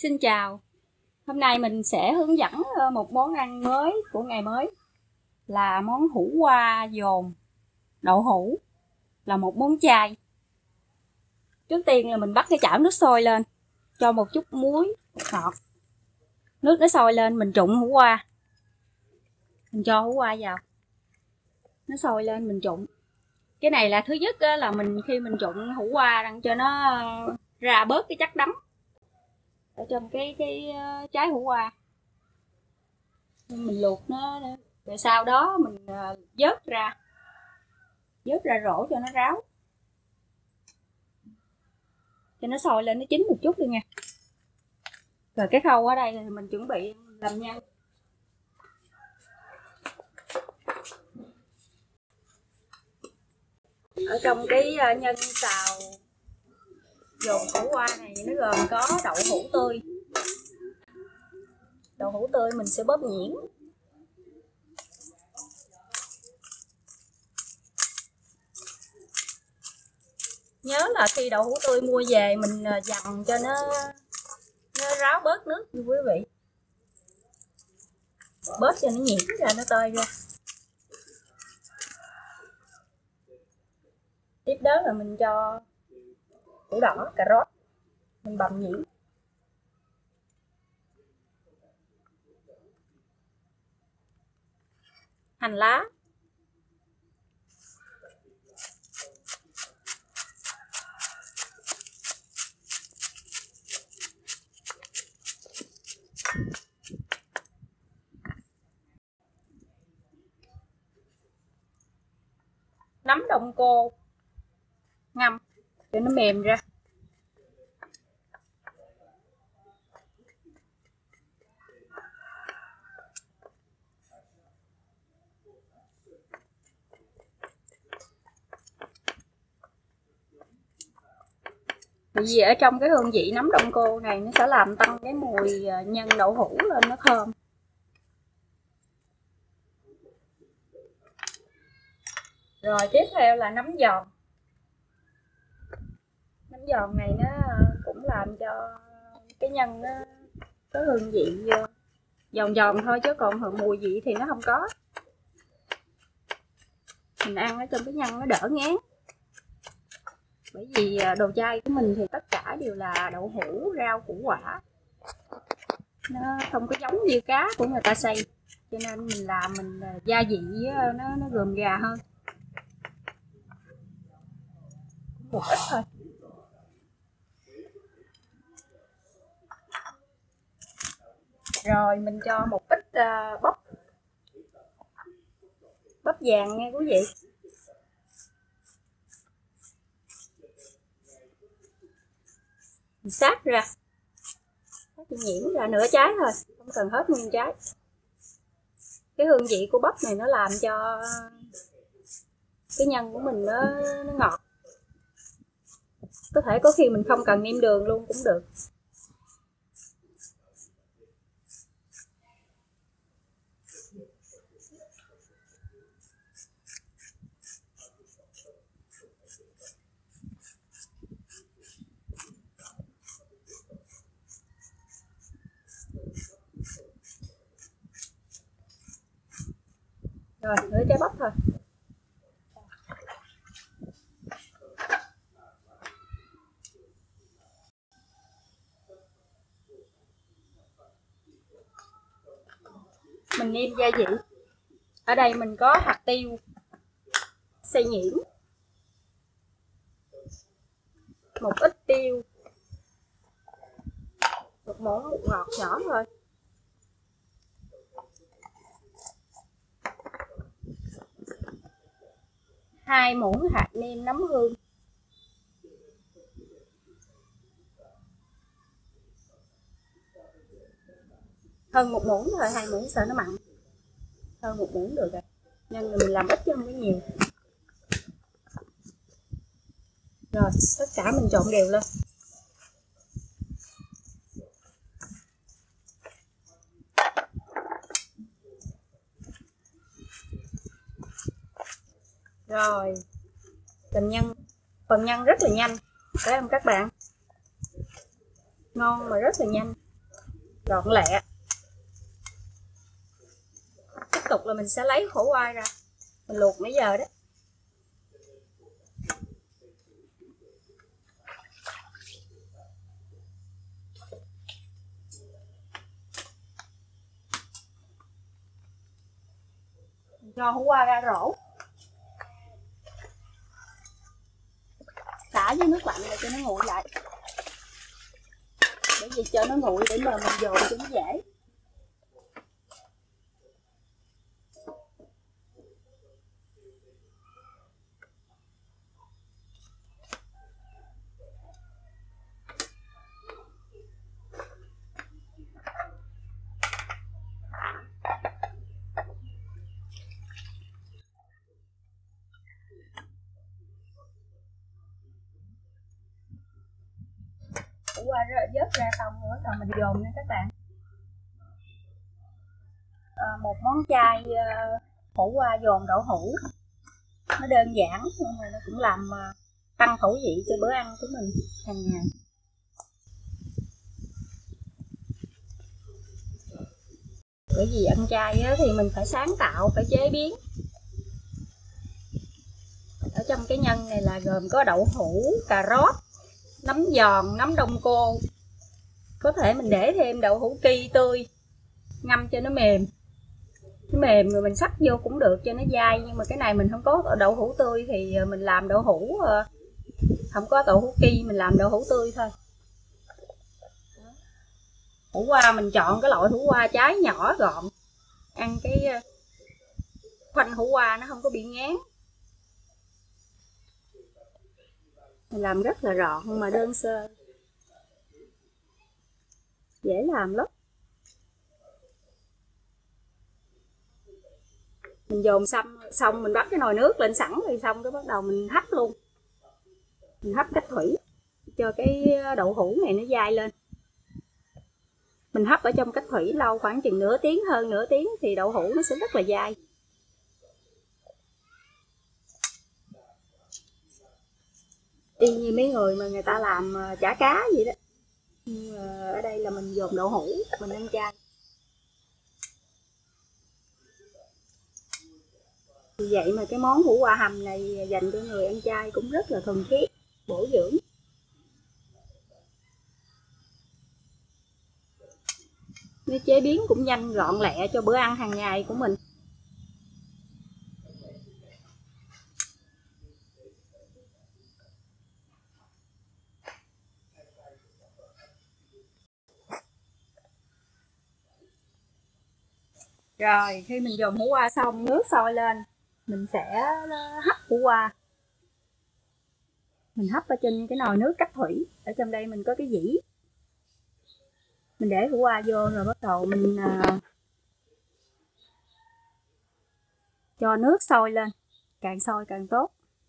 Xin chào, hôm nay mình sẽ hướng dẫn một món ăn mới của ngày mới là món hủ qua dồn đậu hũ, là một món chay. Trước tiên là mình bắt cái chảo nước sôi lên, cho một chút muối ngọt. Nước nó sôi lên mình trụng hủ qua. Mình cho hủ qua vào. Nó sôi lên mình trụng. Cái này là thứ nhất là mình khi mình trụng hủ qua đang cho nó ra bớt cái chất đắng ở trong cái trái hủ qua. Mình luộc nó rồi sau đó mình vớt ra rổ cho nó ráo, cho nó sôi lên nó chín một chút đi nha. Rồi cái khâu ở đây thì mình chuẩn bị làm nhân. Ở trong cái nhân xào dồn hủ qua này nó gồm có đậu hũ tươi. Đậu hũ tươi mình sẽ bóp nhuyễn. Nhớ là khi đậu hũ tươi mua về mình dằn cho nó ráo bớt nước như quý vị. Bớt cho nó nhuyễn ra, nó tơi ra. Tiếp đó là mình cho củ đỏ, cà rốt, mình bằm nhuyễn. Hành lá. Nấm đông cô ngâm cho nó mềm ra. Vì ở trong cái hương vị nấm đông cô này nó sẽ làm tăng cái mùi nhân đậu hũ lên, nó thơm. Rồi tiếp theo là nấm giòn. Nấm giòn này nó cũng làm cho cái nhân nó có hương vị giòn giòn thôi, chứ còn mùi vị thì nó không có. Mình ăn ở trong cái nhân nó đỡ ngán. Bởi vì đồ chay của mình thì tất cả đều là đậu hũ, rau, củ quả. Nó không có giống như cá của người ta xay. Cho nên mình làm mình gia vị nó gồm gà hơn. Một ít thôi. Rồi mình cho một ít bắp vàng nha quý vị. Mình sát ra, nhuyễn ra nửa trái thôi, không cần hết nguyên trái. Cái hương vị của bắp này nó làm cho cái nhân của mình nó ngọt. Có thể có khi mình không cần nêm đường luôn cũng được. Rồi, nửa trái bắp thôi. Mình nêm gia vị. Ở đây mình có hạt tiêu xay nhuyễn, một ít tiêu, một muỗng bột ngọt nhỏ thôi, hai muỗng hạt nêm nấm hương, hơn một muỗng thôi, 2 muỗng sợ nó mặn. Hơn một muỗng được rồi, nên mình làm ít chứ không có nhiều. Rồi tất cả mình trộn đều lên. Rồi phần nhân rất là nhanh, phải không các bạn? Ngon mà rất là nhanh. gọn lẹ. Tiếp tục là mình sẽ lấy khổ qua ra, mình luộc nãy giờ đó. Mình cho khổ qua ra rổ, xả với nước lạnh để cho nó nguội lại, để gì cho nó nguội để mà mình dồn cho nó dễ. Khổ qua vớt ra xong rồi bắt đầu mình dồn nha các bạn. Một món chay khổ qua dồn đậu hũ, nó đơn giản nhưng mà nó cũng làm tăng khẩu vị cho bữa ăn của mình hàng ngày. Bởi vì ăn chay thì mình phải sáng tạo, phải chế biến. Ở trong cái nhân này là gồm có đậu hũ, cà rốt, nấm giòn, nấm đông cô. Có thể mình để thêm đậu hũ ki tươi, ngâm cho nó mềm. Nó mềm rồi mình sắc vô cũng được cho nó dai. Nhưng mà cái này mình không có đậu hũ tươi thì mình làm đậu hũ, không có đậu hũ ki, mình làm đậu hũ tươi thôi. Hũ qua mình chọn cái loại hũ qua trái nhỏ gọn, ăn cái khoanh hũ qua nó không có bị ngán. Mình làm rất là gọn mà đơn sơ, dễ làm lắm. Mình dồn xong mình bắt cái nồi nước lên sẵn rồi, xong cái bắt đầu mình hấp luôn. Mình hấp cách thủy cho cái đậu hũ này nó dai lên. Mình hấp ở trong cách thủy lâu khoảng chừng nửa tiếng, hơn nửa tiếng thì đậu hũ nó sẽ rất là dai. Y như mấy người mà người ta làm chả cá vậy đó. Nhưng mà ở đây là mình dồn đậu hũ, mình ăn chay. Vì vậy mà cái món hũ qua hầm này dành cho người ăn chay cũng rất là thuần khiết, bổ dưỡng. Nó chế biến cũng nhanh gọn lẹ cho bữa ăn hàng ngày của mình. Rồi khi mình dồn hũ qua xong, nước sôi lên, mình sẽ hấp hũ qua. Mình hấp ở trên cái nồi nước cách thủy. Ở trong đây mình có cái dĩ, mình để hũ qua vô rồi bắt đầu mình cho nước sôi lên, càng sôi càng tốt.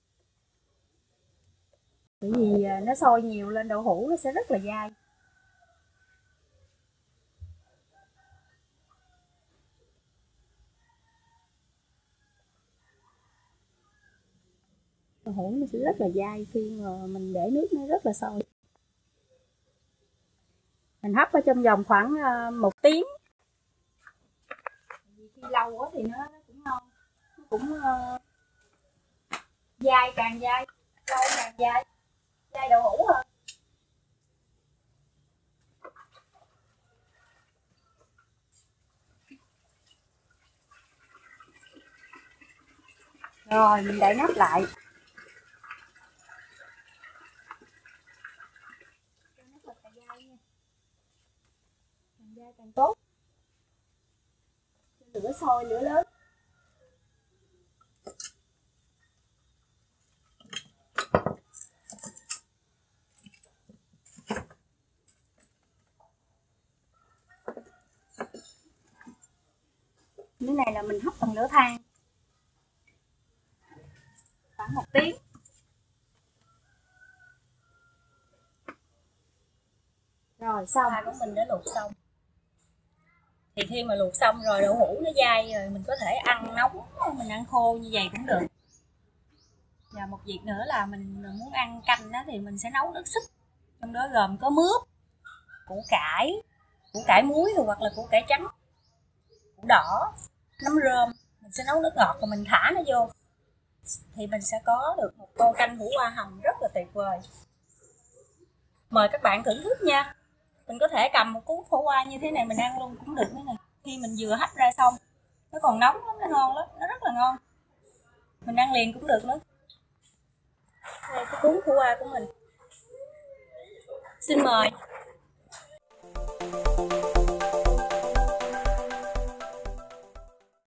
Bởi vì nó sôi nhiều lên đậu hũ nó sẽ rất là dai. Đậu hũ nó sẽ rất là dai khi mà mình để nước nó rất là sôi. Mình hấp ở trong vòng khoảng 1 tiếng. Vì khi lâu quá thì nó cũng ngon, nó cũng dai, càng dai, lâu càng dai, dai đậu hũ hơn. Rồi mình đậy nắp lại. Cho nó thật là dai nha. Càng dai càng tốt. Lửa sôi, lửa lớn. Cái này là mình hấp bằng lửa than khoảng 1 tiếng. Rồi xong, của mình đã luộc xong. Thì khi mà luộc xong rồi đậu hũ nó dai rồi, mình có thể ăn nóng, mình ăn khô như vậy cũng được. Và một việc nữa là mình muốn ăn canh đó thì mình sẽ nấu nước súp. Trong đó gồm có mướp, củ cải, củ cải muối hoặc là củ cải trắng, củ đỏ, nấm rơm. Mình sẽ nấu nước ngọt và mình thả nó vô thì mình sẽ có được một tô canh hủ qua hầm rất là tuyệt vời. Mời các bạn thưởng thức nha. Mình có thể cầm một cuốn khổ qua như thế này mình ăn luôn cũng được nữa nè. Khi mình vừa hấp ra xong, nó còn nóng lắm, nó ngon lắm, nó rất là ngon. Mình ăn liền cũng được nữa. Đây cái cuốn khổ qua của mình. Xin mời.